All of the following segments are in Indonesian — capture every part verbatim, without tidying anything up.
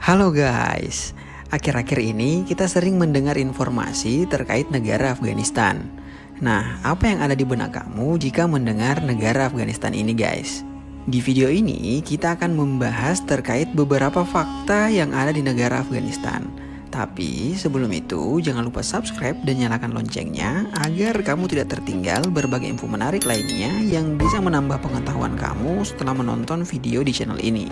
Halo guys, akhir-akhir ini kita sering mendengar informasi terkait negara Afghanistan. Nah, apa yang ada di benak kamu jika mendengar negara Afghanistan ini guys? Di video ini kita akan membahas terkait beberapa fakta yang ada di negara Afghanistan. Tapi sebelum itu jangan lupa subscribe dan nyalakan loncengnya agar kamu tidak tertinggal berbagai info menarik lainnya yang bisa menambah pengetahuan kamu setelah menonton video di channel ini.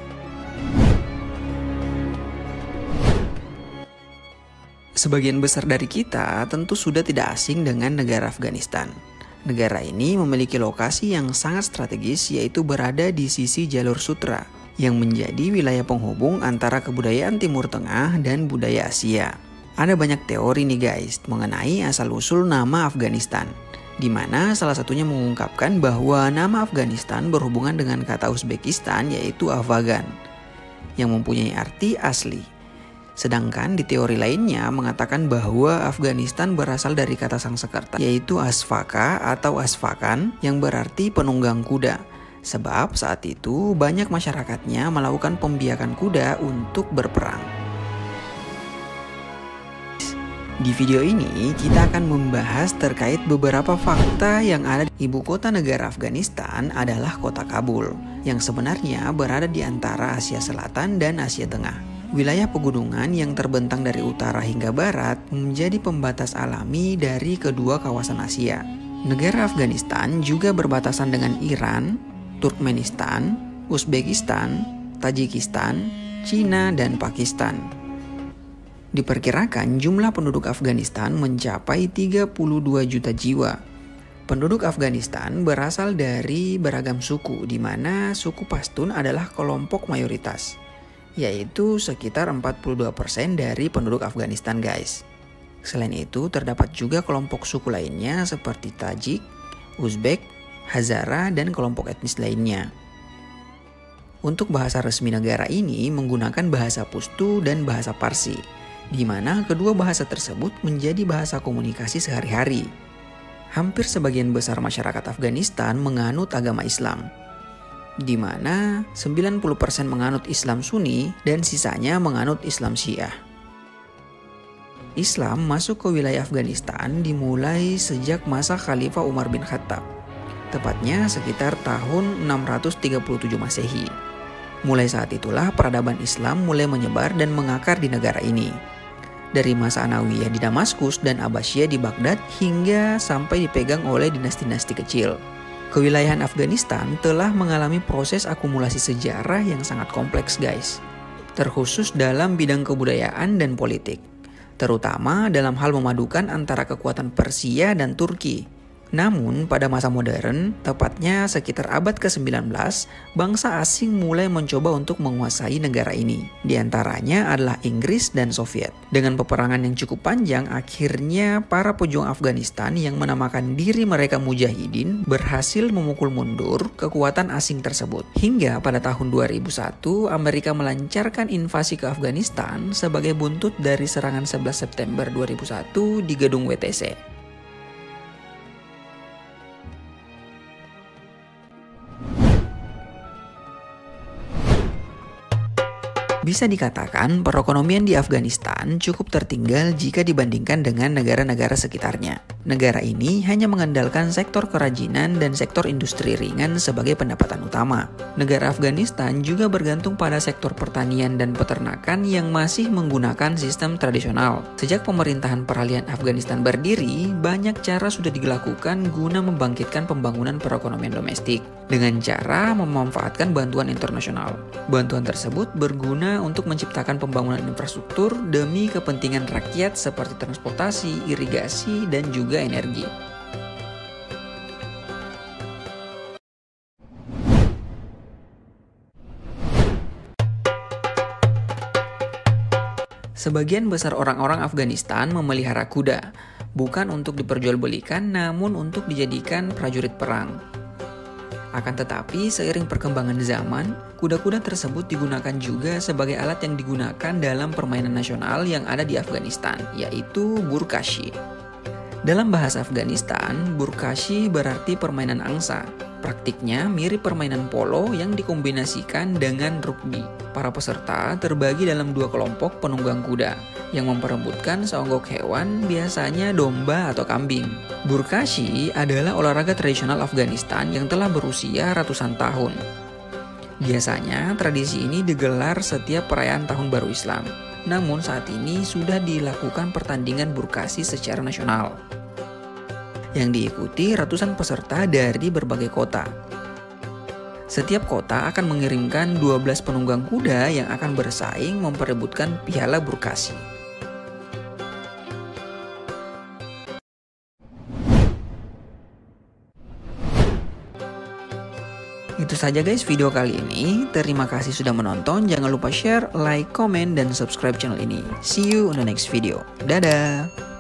Sebagian besar dari kita tentu sudah tidak asing dengan negara Afghanistan. Negara ini memiliki lokasi yang sangat strategis, yaitu berada di sisi jalur sutra yang menjadi wilayah penghubung antara kebudayaan Timur Tengah dan budaya Asia. Ada banyak teori nih guys mengenai asal-usul nama Afghanistan, di mana salah satunya mengungkapkan bahwa nama Afghanistan berhubungan dengan kata Uzbekistan yaitu Avagan, yang mempunyai arti asli. Sedangkan di teori lainnya mengatakan bahwa Afghanistan berasal dari kata Sanskerta yaitu Asvaka atau Asvakan yang berarti penunggang kuda. Sebab saat itu banyak masyarakatnya melakukan pembiakan kuda untuk berperang. Di video ini kita akan membahas terkait beberapa fakta yang ada. Ibu kota negara Afghanistan adalah kota Kabul, yang sebenarnya berada di antara Asia Selatan dan Asia Tengah. Wilayah pegunungan yang terbentang dari utara hingga barat menjadi pembatas alami dari kedua kawasan Asia. Negara Afghanistan juga berbatasan dengan Iran, Turkmenistan, Uzbekistan, Tajikistan, Cina, dan Pakistan. Diperkirakan jumlah penduduk Afghanistan mencapai tiga puluh dua juta jiwa. Penduduk Afghanistan berasal dari beragam suku, di mana suku Pashtun adalah kelompok mayoritas, yaitu sekitar empat puluh dua persen dari penduduk Afghanistan guys. Selain itu terdapat juga kelompok suku lainnya seperti Tajik, Uzbek, Hazara, dan kelompok etnis lainnya. Untuk bahasa resmi negara ini menggunakan bahasa Pushtu dan bahasa Parsi, di mana kedua bahasa tersebut menjadi bahasa komunikasi sehari-hari. Hampir sebagian besar masyarakat Afghanistan menganut agama Islam, di mana sembilan puluh persen menganut Islam Sunni dan sisanya menganut Islam Syiah. Islam masuk ke wilayah Afghanistan dimulai sejak masa Khalifah Umar bin Khattab, tepatnya sekitar tahun enam ratus tiga puluh tujuh Masehi. Mulai saat itulah peradaban Islam mulai menyebar dan mengakar di negara ini. Dari masa Anawiyah di Damaskus dan Abbasiyah di Baghdad hingga sampai dipegang oleh dinasti-dinasti kecil. Kewilayahan Afghanistan telah mengalami proses akumulasi sejarah yang sangat kompleks guys, terkhusus dalam bidang kebudayaan dan politik, terutama dalam hal memadukan antara kekuatan Persia dan Turki. Namun pada masa modern, tepatnya sekitar abad ke sembilan belas, bangsa asing mulai mencoba untuk menguasai negara ini. Di antaranya adalah Inggris dan Soviet. Dengan peperangan yang cukup panjang, akhirnya para pejuang Afghanistan yang menamakan diri mereka Mujahidin berhasil memukul mundur kekuatan asing tersebut. Hingga pada tahun dua ribu satu, Amerika melancarkan invasi ke Afghanistan sebagai buntut dari serangan sebelas September dua ribu satu di gedung W T C. Bisa dikatakan perekonomian di Afghanistan cukup tertinggal jika dibandingkan dengan negara-negara sekitarnya. Negara ini hanya mengandalkan sektor kerajinan dan sektor industri ringan sebagai pendapatan utama. Negara Afghanistan juga bergantung pada sektor pertanian dan peternakan yang masih menggunakan sistem tradisional. Sejak pemerintahan peralihan Afghanistan berdiri, banyak cara sudah dilakukan guna membangkitkan pembangunan perekonomian domestik dengan cara memanfaatkan bantuan internasional. Bantuan tersebut berguna untuk menciptakan pembangunan infrastruktur demi kepentingan rakyat seperti transportasi, irigasi, dan juga energi. Sebagian besar orang-orang Afghanistan memelihara kuda, bukan untuk diperjualbelikan namun untuk dijadikan prajurit perang. Akan tetapi, seiring perkembangan zaman, kuda-kuda tersebut digunakan juga sebagai alat yang digunakan dalam permainan nasional yang ada di Afghanistan, yaitu Burkashi. Dalam bahasa Afghanistan, Burkashi berarti permainan angsa. Praktiknya mirip permainan polo yang dikombinasikan dengan rugby. Para peserta terbagi dalam dua kelompok penunggang kuda yang memperebutkan seonggok hewan, biasanya domba atau kambing. Burkashi adalah olahraga tradisional Afghanistan yang telah berusia ratusan tahun. Biasanya tradisi ini digelar setiap perayaan Tahun Baru Islam. Namun saat ini sudah dilakukan pertandingan burkashi secara nasional yang diikuti ratusan peserta dari berbagai kota. Setiap kota akan mengirimkan dua belas penunggang kuda yang akan bersaing memperebutkan piala burkashi. Itu saja guys video kali ini. Terima kasih sudah menonton. Jangan lupa share, like, komen, dan subscribe channel ini. See you on the next video. Dadah!